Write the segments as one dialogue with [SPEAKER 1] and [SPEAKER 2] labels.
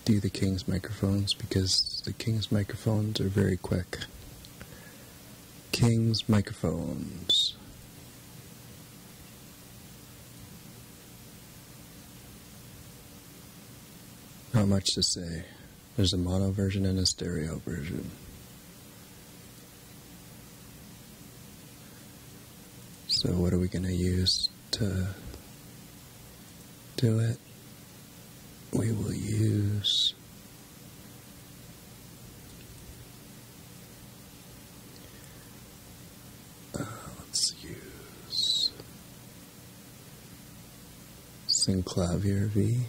[SPEAKER 1] do the King's microphones because the King's microphones are very quick. King's microphones. Not much to say. There's a mono version and a stereo version. So what are we going to use to do it? We will use let's use Synclavier V.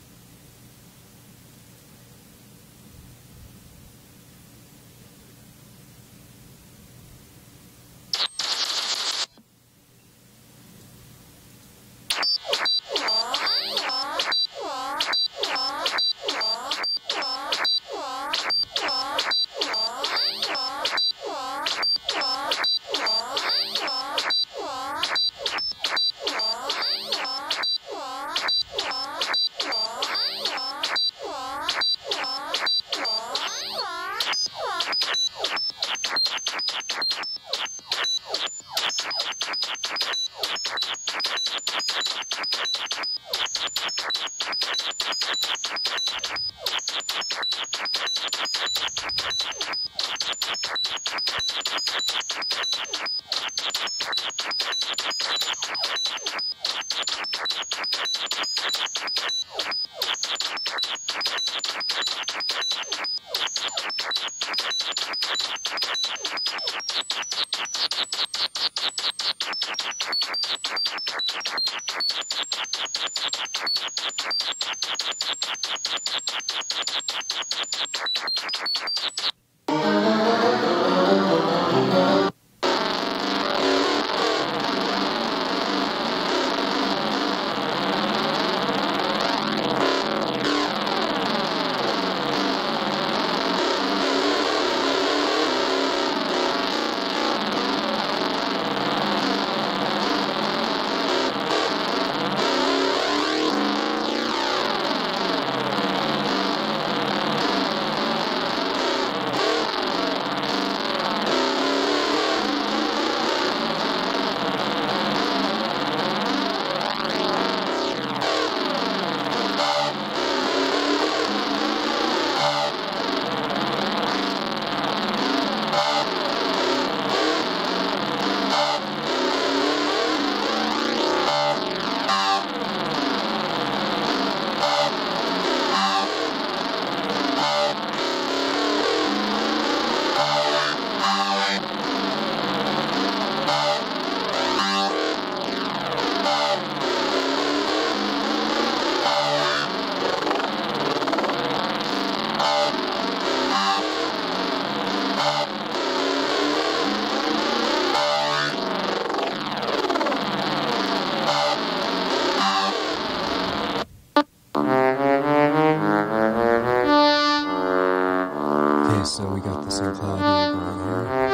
[SPEAKER 1] So we got this in cloud here going here.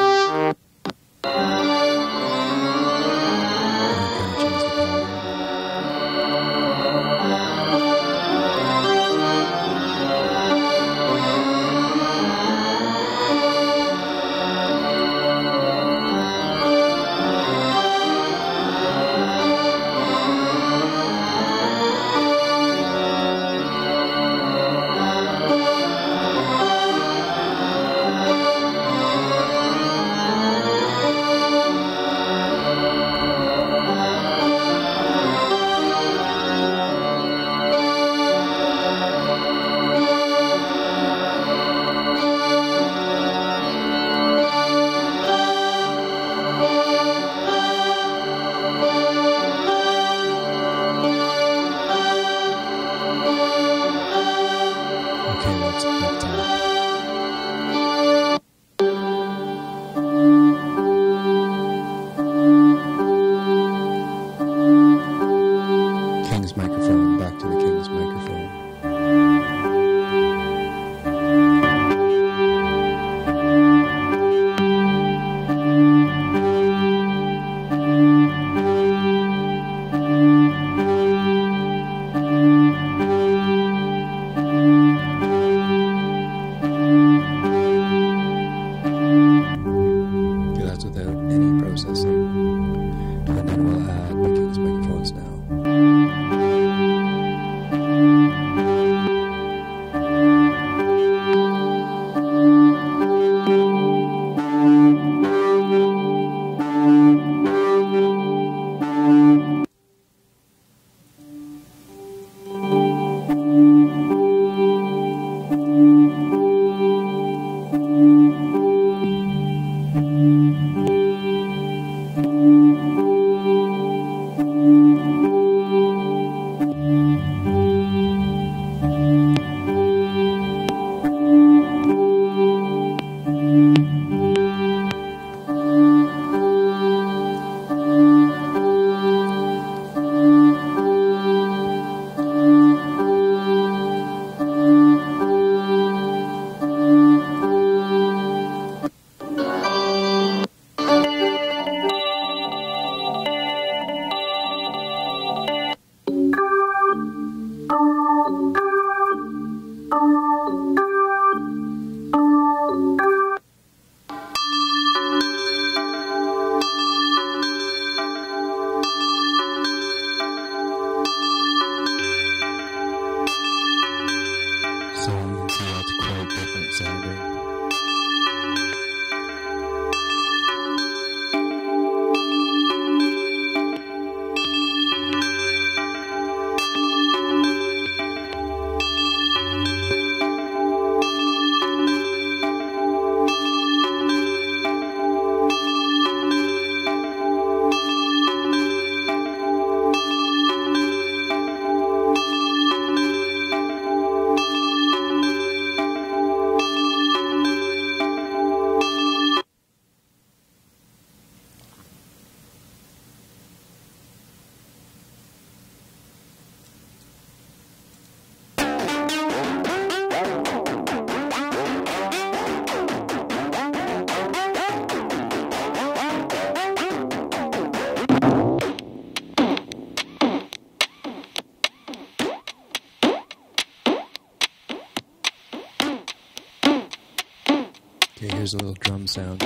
[SPEAKER 1] Okay, here's a little drum sound.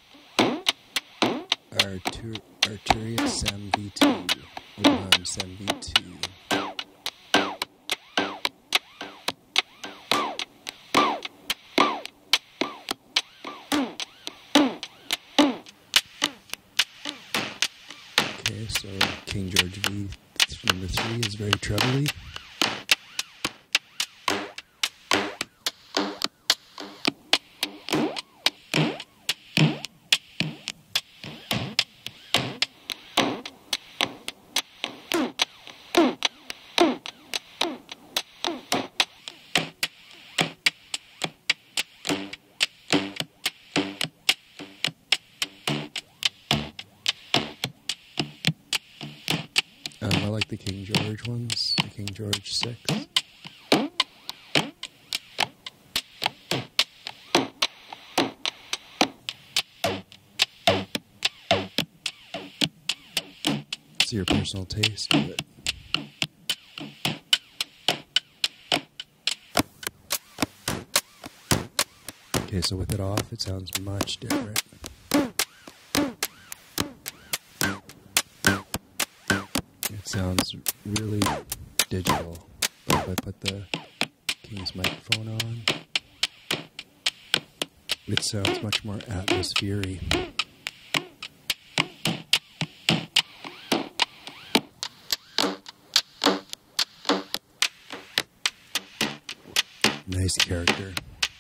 [SPEAKER 1] Arturia Sam V2. Sam V2. Okay, so King George V number 3 is very trebly. I like the King George ones, the King George 6. It's your personal taste, but okay, so with it off, it sounds much different. It sounds really digital, but if I put the King's microphone on, it sounds much more atmospheric. Nice character.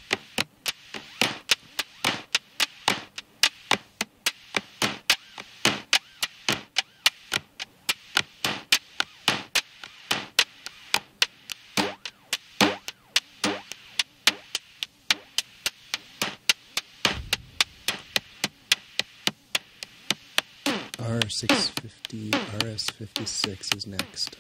[SPEAKER 1] R650, RS56 is next.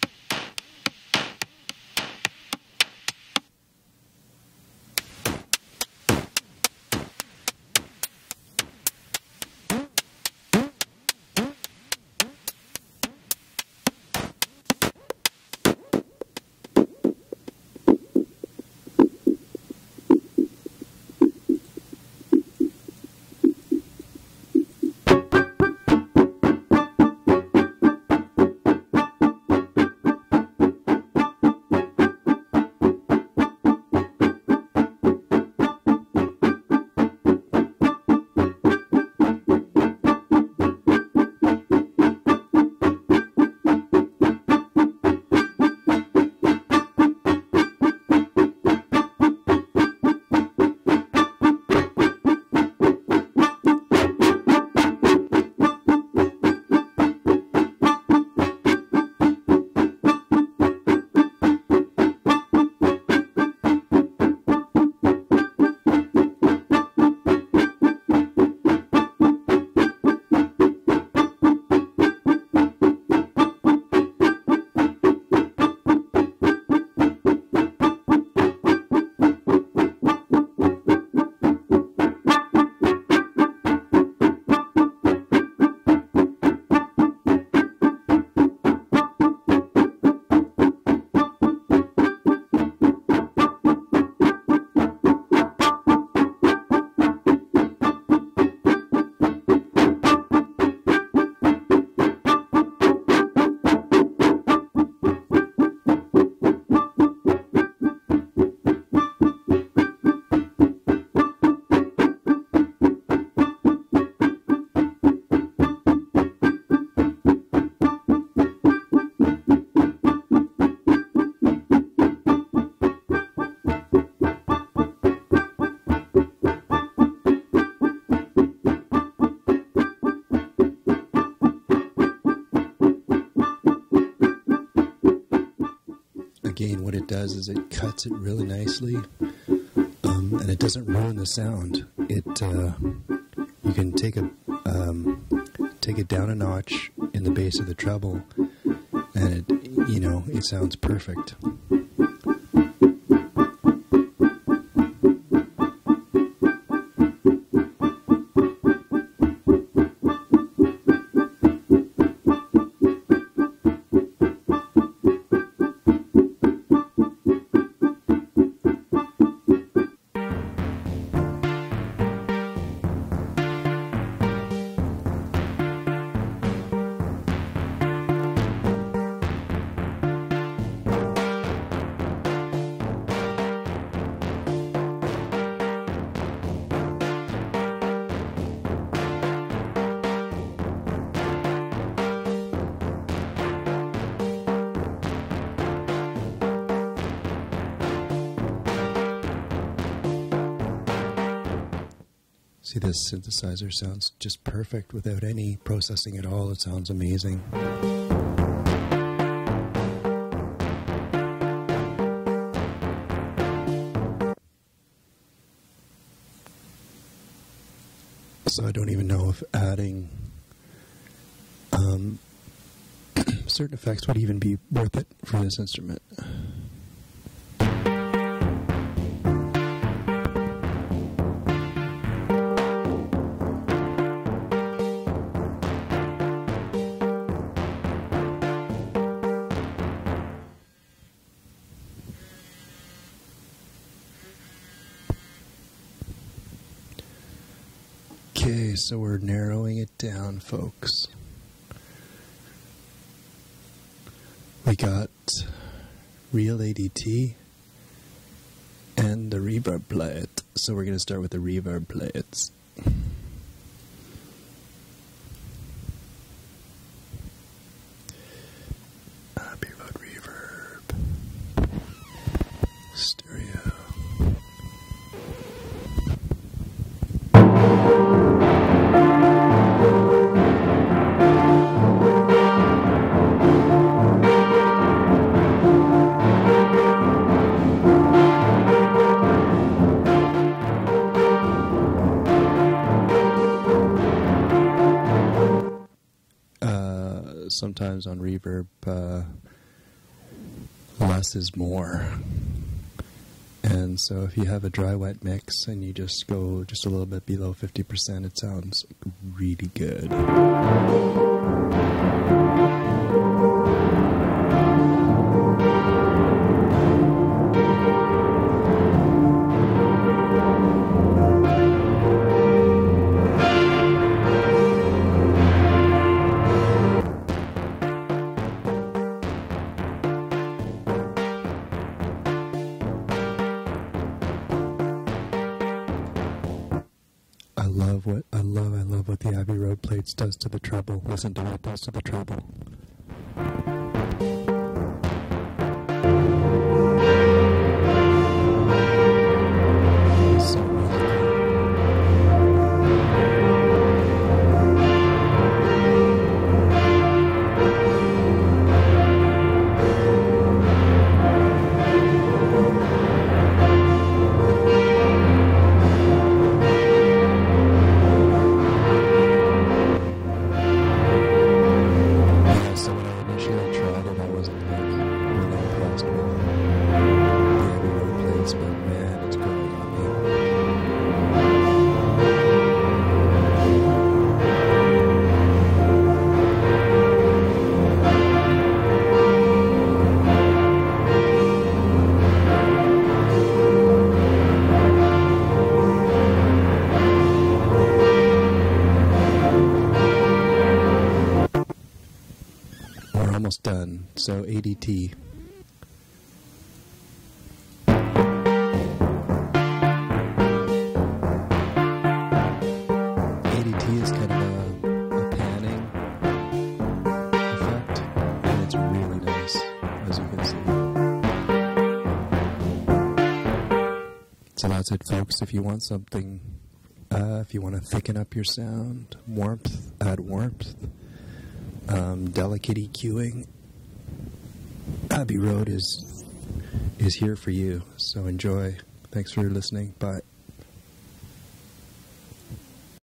[SPEAKER 1] Again, what it does is it cuts it really nicely, and it doesn't ruin the sound. It you can take it down a notch in the bass of the treble, and it sounds perfect. See, this synthesizer sounds just perfect without any processing at all. It sounds amazing. So I don't even know if adding certain effects would even be worth it for this instrument. Okay, so we're narrowing it down, folks. We got Reel ADT and the reverb plate. So we're going to start with the reverb plates. Abbey Road Reverb. Stereo. Sometimes on reverb, less is more. And so if you have a dry-wet mix and you just go just a little bit below 50%, it sounds really good. I love what the Abbey Road Plates does to the treble. Listen to what it does to the treble. So almost done. So ADT. ADT is kind of a panning effect, and it's really nice, as you can see. So that's it, folks. If you want something, if you want to thicken up your sound, warmth, add warmth. Delicate EQing, Abbey Road is here for you. So enjoy. Thanks for listening. Bye.